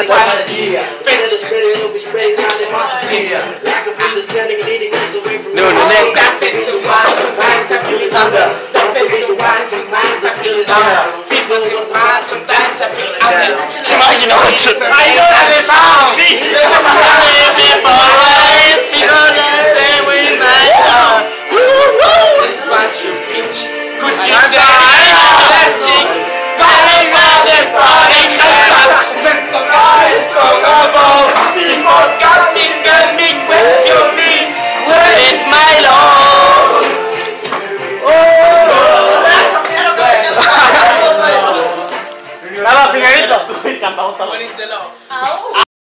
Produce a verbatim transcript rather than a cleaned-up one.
la energía. No, no, no. That's the reason why sometimes I feel it under. That's the reason why sometimes I feel it under. People think why sometimes I feel it under. Imagínate. I know that it's wrong. This is what you bitch. Could you say that chick? Falling out and falling down. Since the boys from above, people got me, got me, where you mean? Where is my love? Nada, finalito. What is the love? Au.